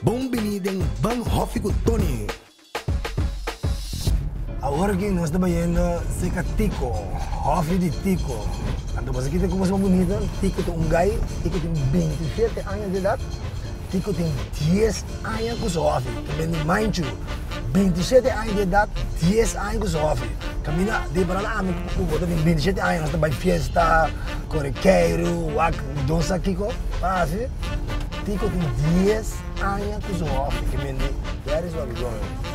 Bem-vindo em Banhof com Tony. Agora que nós estamos vendo seca Tico, Hof de Tico. Então você aqui como bonita, Tico tem gai, Tico tem 27 anos de idade, Tico tem 10 anos com Hof. Também Manchu, 27 anos de idade, 10 anos com Hof. Camina de para lá, eu tenho 27 anos, nós estamos fiesta, correqueiro, dança Kiko, assim. Tico tem 10 anos com Hof. That is what we're doing.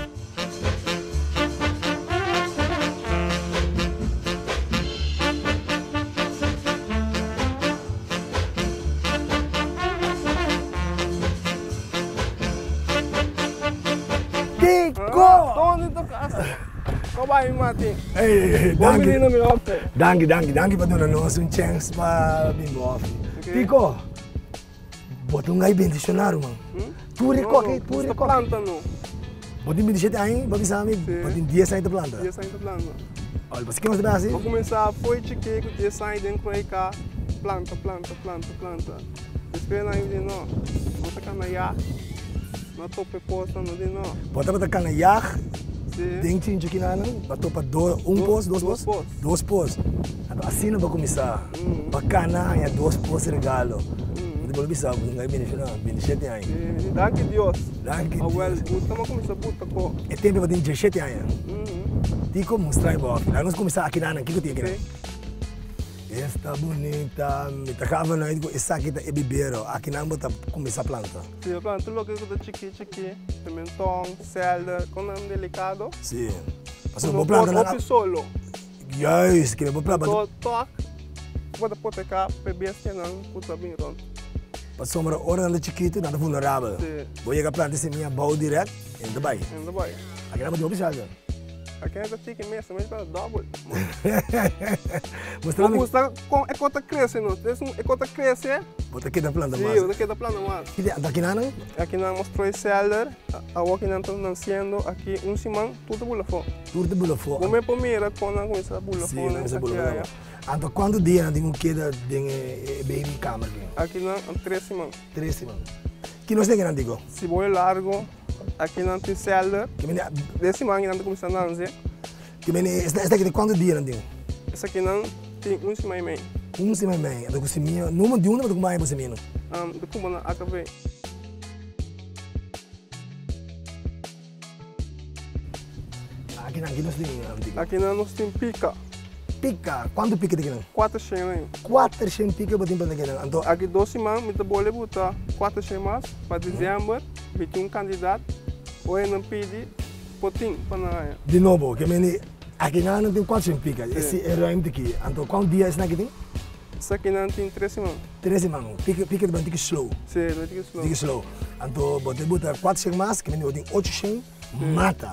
Tico! Tony to casa. Como vai, Martin? Hey, Bom menino, meu homem. Danke para dar nós chance para vir off. Tico, bota gai bendicionário, mano. Tu recorre, tu recorre. Planta, não. Bota 27 anos, bota sabe, bota 10 anos de planta. 10 anos de planta. Olha, você quer mostrar assim? Vou começar, foi chique, 10 anos dentro de cá. Planta. Espera aí, não. Vou tacar na ya. Na tope posta, não de não. Bota para tacar na yach. Tem que ir aqui na botou para dois pós. Assim não vai começar. Bacana, é 2 pós regalo. Não vou pensar, não é bendicionário, 27 anos. Danke Deus. Danke Deus. Deus. Estamos começando a botar com. É tempo para ter 17 anos. Tico mostrar em boa. Nós começar aqui na que tem aqui. Esta bonita, me tacava na essa aqui é bebeiro. Aqui não bota começar a planta. Sim, a planta logo que está chique, pimentão, selda, com nome delicado. Sim. Passou por planta na solo. Yes, que vou planta. Toc. Pode poder cá, beber assim não, puta bem pronto. Passou uma hora na chiquito, nada vulnerável. Vou chegar a planta assim minha boa direto, ainda vai. Aqui não pode oficial. Aqui ainda fica imenso, mas para double. Mostrando. Vamos mostrar como é que cresce, não? É que cresce. Bota aqui da planta, mas. Sim, aqui da planta, mas. Aqui não? Aqui não mostrou esse cellar. Aqui não estamos nascendo aqui semana, tudo bula fora. Tudo bula fora. Como é primeira quando não começa a bula fora. Sim, começa a bula fora. Então, quando dia tem que dar baby câmera aqui? Aqui não, 3 semanas. 3 semanas. Que nós temos aqui, digo? Cebola largo. Aqui não tem celda. Desse manhã não começa a nascer. Esta aqui tem quantos dias, não tem? Essa aqui não tem 1 semana e meio. 1 semana e meio. Então, se minha, número de do que mais você menino? Do que não acabei. Aqui nós tem. Aqui nós tem pica. Pica? Quanto pica tem aqui? 400. 400 pica para ter aqui? Então, aqui 2 semanas, me vou botar 400 mais para dezembro. Me tem um candidato. Hoje não pedi. Potinho para na de novo, que aqui não tem 400 pica. Esse é o aqui. Então, quantos dias esse aqui tem? Esse aqui não tem 3 semanas. 3 semanas. Pica vai ter que slow. Sim, vai ter que slow. Tem que slow. Então, vou botar 400 mais, que tem 800, mata.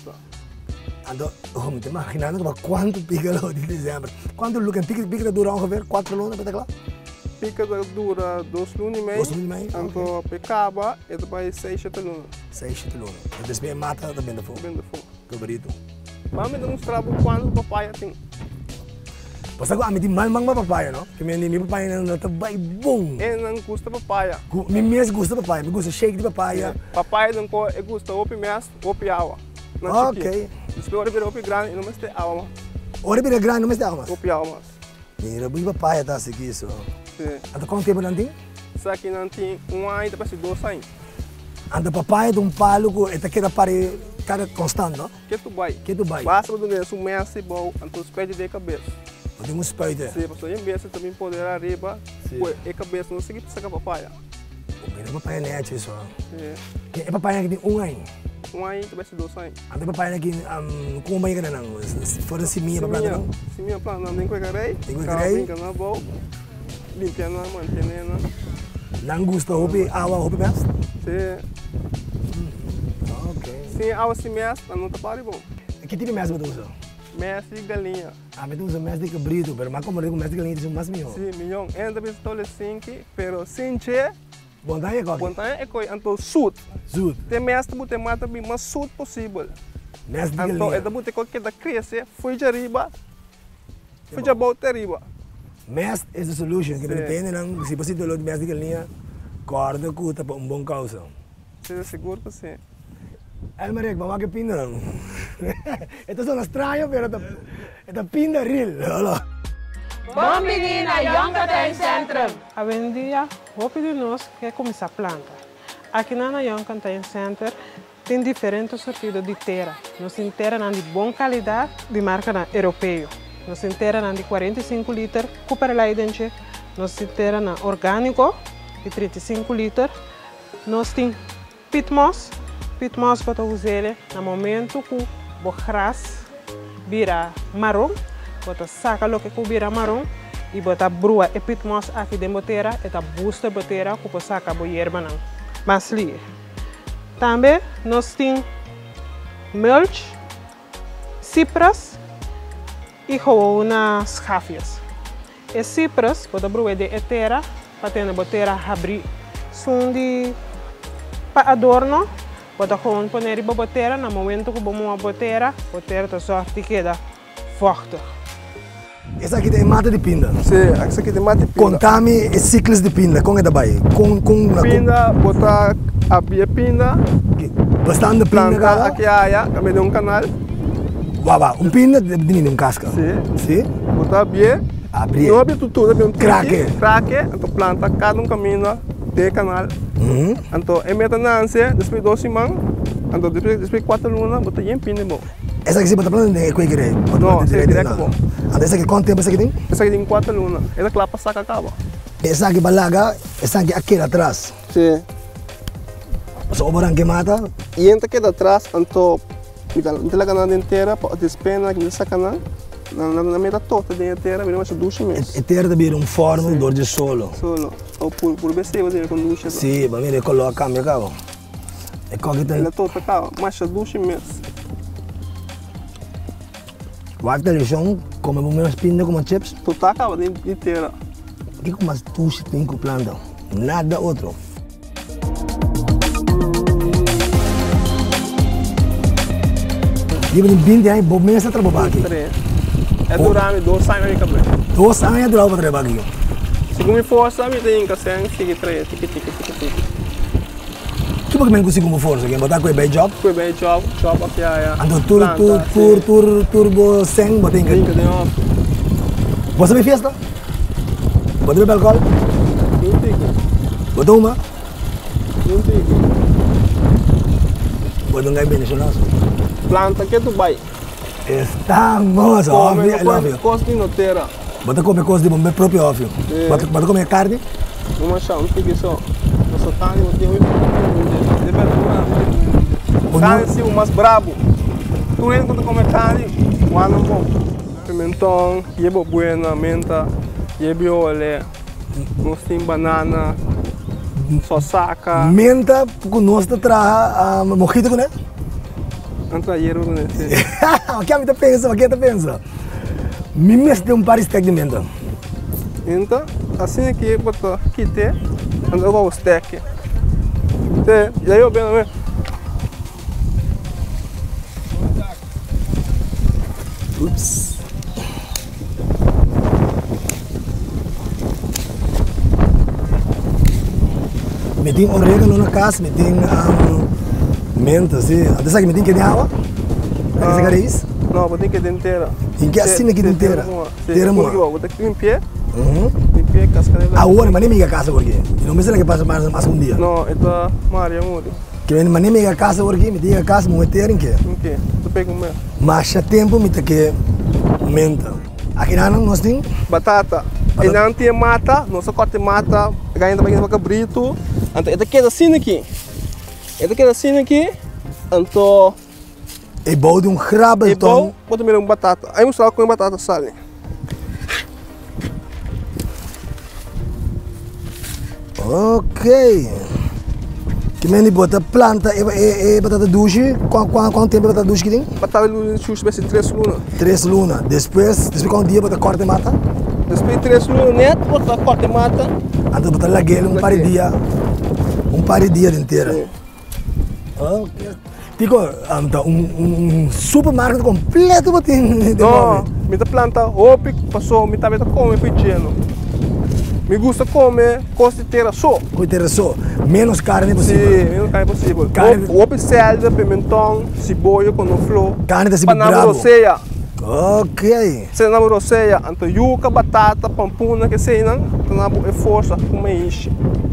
Então, vamos te imaginar quanto pica lá de dezembro. Quanto pica dura ongeveer 4 lunas, para lá? Pica dura 2 lunas e meio. 2 lunas e meio? Então, pecaba e depois 6 lunas. 6 lunas. E depois mata também da fogo. Que bonito. Vamos demonstrar quanto papaya tem. Basta ko ami di malmang papaya, no? Que minha papaya não tá bem bom. É não gosta papaya. Minha gosta papaya, me gosta shake de papaya. Papaya não gosta opi mes, opi água. Ok. Espero ver opi grande, não mais tem água. Ora bira grande, não mais tem água. Opi água. Mira, bui papaya tá assim isso. Sim. Então quanto tempo não tem? Isso aqui não tem 1 ano, depois 2 anos. Anda papaya de palo que está queda para cada constante, não? Que tu vai? Que tu vai? Basta do mês, um mês e bom, então os pés de cabeça. Tem um espelho. Sim, porque em vez de também poder arriba, a cabeça não seguir para sacar papaya. O papaya não é isso. Sim. É papaya que tem 1 ano. 1 ano, depois 2 anos. Anda papaya que como vai ganhar não? Fora seminha papaya não? Seminha planta não tem coisa grei. Tem coisa grei. Brinca na boa, limpando, mantendo. Não gosta de água, de mesmo? Sim. Ok. Sim, água se mexe, não está para bom. Que tipo de mesmo você usa? Mexe de galinha. Mas tu usa mesmo de cabrito, mas como eu mesmo de galinha, é mais milhão. Sim, milhão. Ainda bem que estou 5, mas sem che. Bontanha é qual? Bontanha é coi, então sud. Sud. Tem mestre que você mata bem mais sud possível. Mestre de galinha. Então, é da bote qualquer da crescer, foi de arriba, foi de volta arriba. Mestre é a solução, que depende, se você dolor de mestre de galinha, corda, cuta para bom causa. Seja seguro que sim. Elmer, vamos a que pinda. Esto son extraño, pero esta pinda real. Hola. Bom menina, Yonkata Centrum. A vendia, roupa de nós que começar a planta. Aqui na Yonkata Center tem diferentes sortidos de terra. Nós temos terra de boa qualidade, de marca europeia. Nós temos terra de 45 litros, Cooper Leidensche. Nós temos terra orgânico, de 35 litros. Nós temos pitmoss. Pitmoss para usar no momento que o gras vira marrom. Bota saca lo que vira marrom e bota brua e pitmoss aqui dentro da terra e tá busta a terra que saca a erva não. Mas ali. Também nós temos mulch, cipras e umas ráfias. E cipras bota brua de terra para ter a terra abrir. São de para adorno. Bota gewoon poner a terra no momento que vamos a terra tá sorte que queda forte. Essa aqui tem mata de pinda. Sim, essa aqui tem mata de pinda. Contame e ciclos de pinda, como é da baia? Pinda, botar a bia pinda. Bastante pinda, cara. Aqui a também tem canal. Uau, pinda de casca. Sim. Botar a bia. Abrir. Não abrir tudo, abrir craque. Então planta cada caminho de canal. Então, é metanância, depois 2 semanas, então depois 4 lunas, botar em pinda bom. Essa aqui você bota planta de qual é? Não, é direto bom. Essa aqui quanto tempo essa aqui tem? Essa aqui tem 4 lunas. Essa aqui lá para sacar acaba. Essa aqui balaga, essa aqui atrás. Sim. Só o barang que mata. E entra aqui atrás, então, não tem a inteira, pode despena aqui nessa canal. Na metade toda da inteira, vira mais 2 meses. A terra também um forno dor de solo. Solo. Ou por BC, você com ducha. Sim, para mim coloca a câmera cá. É como que tem. Ela toda cá, mais 2 meses. Vai ter lixão, come menos pinda como chips. Tu tá cá, inteira. O que mais tu tem com planta? Nada outro. Digo, 20 anos, vou mesmo trabalhar aqui. É durar 2 anos aí, cabelo. 2 anos é durar para trabalhar aqui. Se me força, me tem que ser, fique 3, tique. Que porque me consigo com força, que botar com bem job. Foi bem job aqui aí. Então turbo 100, botei em casa. Você me festa? Botei bem alcohol? Não tem. Botou uma? Não tem. Botou um gai bem nacional. Planta que tu vai. Estamos, óbvio. Costa de terra. Bota comer coisa de meu próprio óbvio. Bota comer carne? Não achar, não fica só. Só carne, não tem de verdura. Carne assim, o mais brabo. Tu entra quando come carne, o ano bom. Pimentão, yebo buena, menta, yebo olé, nós tem banana, só saca. Menta, porque nós traz mojito com ele? Entra hierro né? O que a gente pensa, o que a gente pensa? Me mesmo tem par de steak de menta. Então, assim aqui, botou aqui tem, anda com o steak. E aí eu venho ver. Ups. Me tem orégano na casa, me tem menta, assim. Até sabe que me tem que ter água? Até sabe isso? Não, vou ter que ter inteira. Em que assim aqui inteira? Inteira moa. Vou ter que limpar. Limpar casca dela. Agora, mas nem me casa porque. Não me sei que passa mais um dia. Não, é da Maria Muri. Que mas nem me casa porque me diga casa, me meter em que? Em que? Tu pega o meu. Mas há tempo me tem que menta. Aqui não nós tem batata. E não tem mata, não só corta mata, ganha também para cabrito. Então, é daquele assim aqui. É daquele assim aqui. Então, é bom de grabo então. É bom, bota mesmo batata. Aí mostrar com batata sale. Ok. Que me bota planta e batata doce. Quanto tempo batata doce que tem? Batata doce vai ser 3 lunas. 3 lunas. Depois quanto dia bota corte e mata? Depois 3 lunas neto, bota corte e mata. Então bota laguele par de dia. Par de dia inteiro. Ok. Tico, supermercado completo botin. Não, me planta, opic, passou, me tá come pequeno. Me gusta comer costa inteira só. Coiteira só. Menos carne Sim, possível. menos carne possível. Carne- Ovo selva, pimentão, cebola com flor. Carne tá sempre Panama bravo. roceia. Ok. Panama roceia. Então, yuca, batata, pampuna, que sei não. Panama é força, como enche.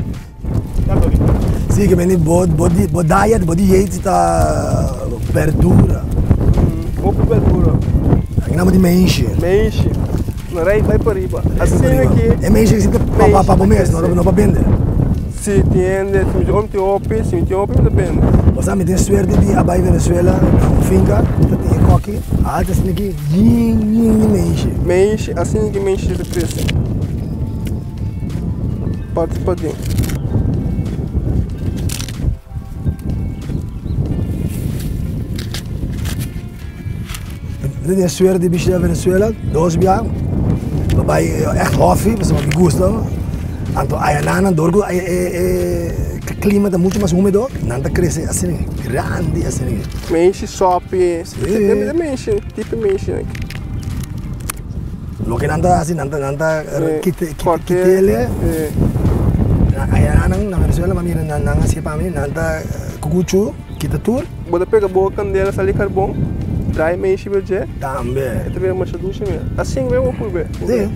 Sim, que vem body diet, body diet tá verdura. Ovo verdura. Aqui não é de menche. Me enche. Não vai para riba. Assim aqui. É menche que se para comer, não para vender. Se tiende, se me tem opi, depende. Você me tem suerte de abai Venezuela, um finca, tem coque, alta assim aqui, menche. Me enche, assim que me enche de preço. Participadinho. Eu tenho suerte de bicho da Venezuela, 2 biar, abai echt hoffe, mas me gusta. Então, a nana dorgo, o clima está muito mais úmido, nada cresce assim, grande assim. Me enche sope. Me enche, tipo me enche aqui. Lo que nada assim, nada Corte. kitele. A nana na Venezuela, mami nana assim para mim, nada cucuchu, kita tur, Bota pega boa candeia, sali carbão. Trai me enche verde. também. Tu vê uma chaducha mesmo. Assim mesmo por ver. Sim.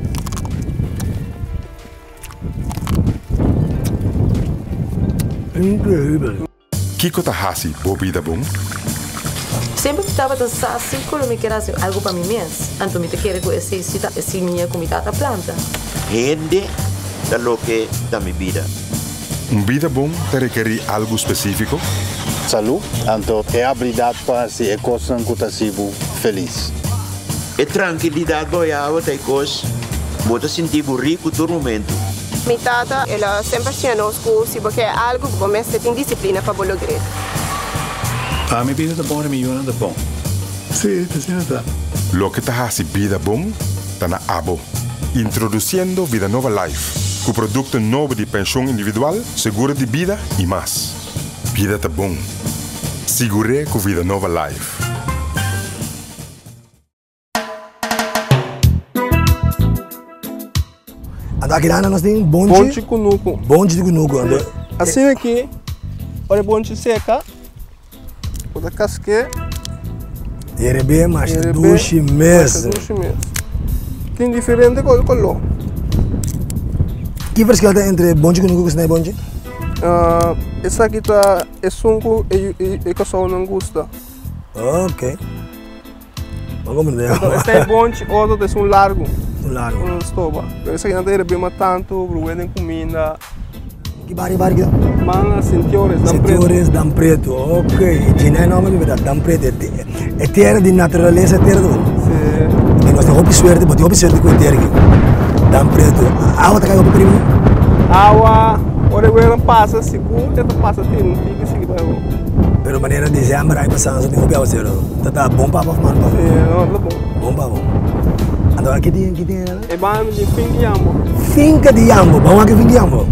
Incrível. Kiko Tahasi, Bobida Bom. Sempre estava pensando assim, quando me quer fazer algo para mim mesmo. Então, me te quero conhecer essa minha comida da planta. Rende da lo que da mi vida. Vida bom te requer algo específico? Saúde, então é a habilidade para ser coisa que está feliz. E tranquilidade boiava tem coisa. Bota sentir rico todo momento. Minha tata, ela sempre tinha nos cursos, porque é algo que você tem disciplina para lograr. Mi vida de bom é milhão de bom. Sim, tá. Lo que Tahasi Vida Bom está na Abo. Introduzindo Vida Nova Life, com produto novo de pensão individual, seguro de vida e mais. Vida tá bom. Segure com Vida Nova Life. Aqui nós temos Bonde cunuco. Bonde de cunuco. Assim aqui, olha bonde seca. Bota casque. Erebe, mas duche mesmo. Tem diferente color. Que verschil tem entre bonde e cunuco que não é bonde? Essa aqui tá é sunco e pessoal não gosta. Ok. Vamos compreender. Esse é bonde, outro é um largo. Largo. Estoba. Essa aqui não tem bem tanto, bruem comida. Que bari que? Mana sentiores, dam preto. Ok. Gina é nome de verdade, dam preto. É terra de natureza, terra do. Sim. Nós temos hobby suerte, mas hobby suerte com a terra aqui. Dam preto. Água tá caindo primo? Água, ora eu passa seguro, tenta passa tem que seguir para eu. Pero maneira de dezembro aí passando, tem hobby ao zero. Tá bom para fumar, não? Sim, não, tá bom. Bom para bom. Agora aqui tem né? É bom de fim de Yambo. Finca de Yambo, vamos aqui fim de Yambo.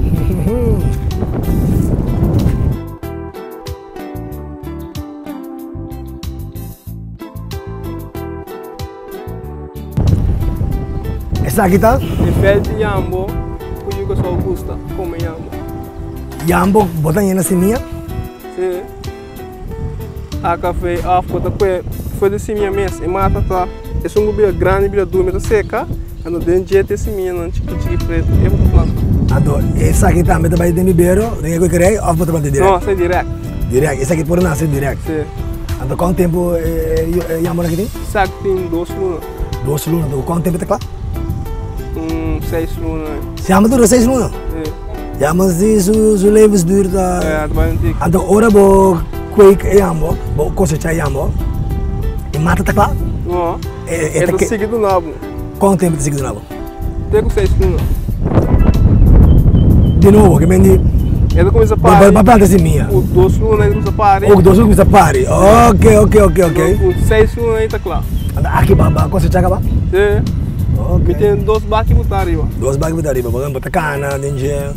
Essa aqui tá? De fel de Yambo, o que só gosta, come Yambo. Yambo, bota aí na seminha? Sim. A café, a foto foi de seminha mesmo, e mata tá. É um bebê grande, bebê duro, mas seca. Quando dentro de ter seminha, não chique preto, é muito planta. Então, essa aqui também tá de bebeiro, tem que querer, ou bota direto? Não, é direto. Direto, essa aqui por nascer direto? Sim. Então, quanto tempo Yambo aqui tem? Essa aqui tem 2 lunas. 2 lunas, então quanto tempo tá claro? 6 lunas. Yambo dura 6 lunas? Sim. Yambo se su levens dura... É, vai antigo. Então, ora vou quake Yambo, vou cosechar Yambo, e mata tá claro? Não, é do seguido novo. Quanto tempo de seguido novo? Tem com 6 lunas. De novo, que mendi... Ele começa a parar. Vai planta seminha. O 2 lunas ele começa a parar. O 2 lunas começa a parar. Ok. O 6 lunas aí tá claro. Aqui para cosechar acabar? Sim. Ok. Me tem 2 baques e botar arriba. 2 baques botar arriba, vamos botar cana, dinheiro.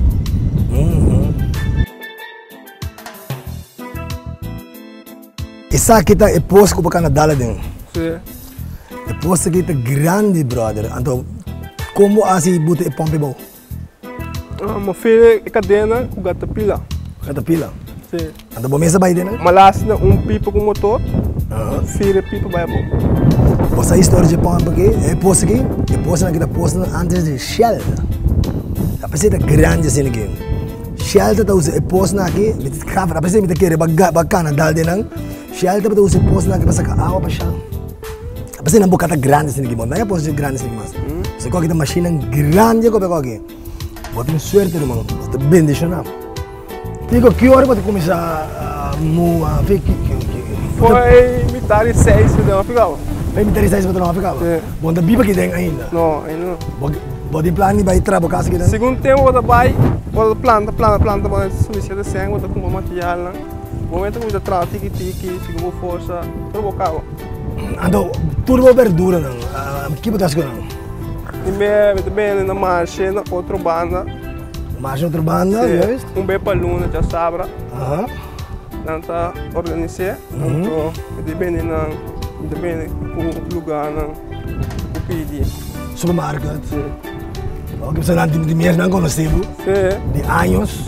Essa aqui tá é posto para Canadá lá dentro. Sim. É posto aqui tá grande, brother. Então, Como assim bote pompe bom? Meu filho é cadena com gatapila. Caterpillar? Sim. Anda bom mesa vai dentro? Malasna pipa com motor. Filho pipa vai bom. Você história de pompe aqui? É posto aqui? É posto naquela posto antes de Shell. A pessoa grande assim aqui. Shell está usando é posto aqui. A pessoa me quer bacana dal dentro. Shell está usando posto aqui para sacar água para chão. A pessoa não bocata grande assim aqui. Não é posto grande assim mas. Você coloca uma máquina grande como é aqui. Bota um suerte irmão. Bota bem deixa não. Digo, que hora pode começar a ver que foi metade 6 de não ficava. Foi metade 6 de não ficava? Sim. Bom, da biba que tem ainda? Não, ainda não. Pode plano vai trabalhar casa aqui dentro? Segundo tempo, você vai, você planta, mas se você tem você com material, né? O momento que você traz tiki, fica com força, provocar. Então, tudo é verdura não? Que botas com não? E bem na marcha, na outra banda. Marcha outra banda, é isso? Bem para luna, já sabra. Nanta organizar, então depende do lugar, do pedido. Supermercado? Sim. O que você não tem dinheiro não conhecido? Sim. De anos,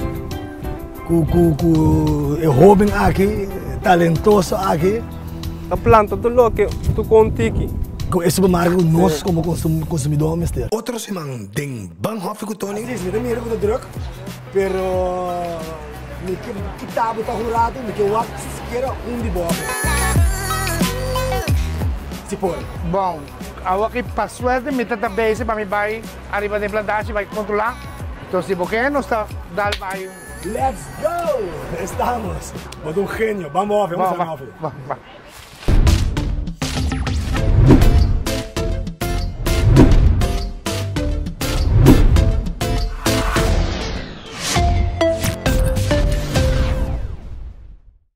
é jovem aqui, talentoso aqui. A planta do local, tu contigo. É supermercado nós como consumidor mesmo. Outros irmãos têm bem rápido com Tony. Sim, me dá dinheiro com o drug, pero que tabo tá jurado, que o ato se queira de boa. Se for. Bom, aqui para suerte, me trata bem para me vai arriba da plantagem, vai controlar. Então, se você não está, dá vai. Let's go! Estamos. Vamos um gênio. Vamos, vamos.